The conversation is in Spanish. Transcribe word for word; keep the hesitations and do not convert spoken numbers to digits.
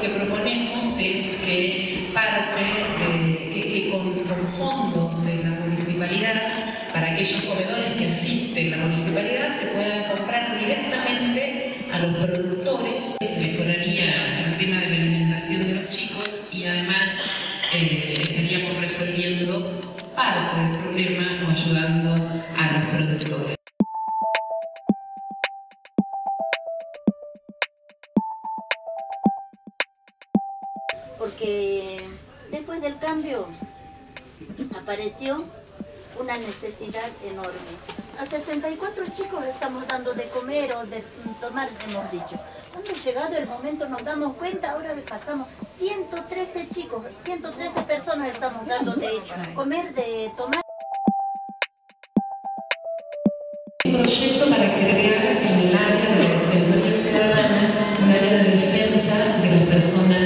que proponemos es que parte de, que, que con, con fondos de la municipalidad, para aquellos comedores que asisten a la municipalidad, se puedan comprar directamente a los productores. Eso mejoraría el tema de la alimentación de los chicos y además eh, estaríamos resolviendo parte del problema o ayudando a los productores. Porque después del cambio apareció una necesidad enorme. A sesenta y cuatro chicos estamos dando de comer o de tomar, hemos dicho. Cuando ha llegado el momento nos damos cuenta, ahora le pasamos ciento trece chicos, ciento trece personas estamos dando de comer, de tomar. Un proyecto para crear en el área de la Defensoría Ciudadana un área de defensa de las personas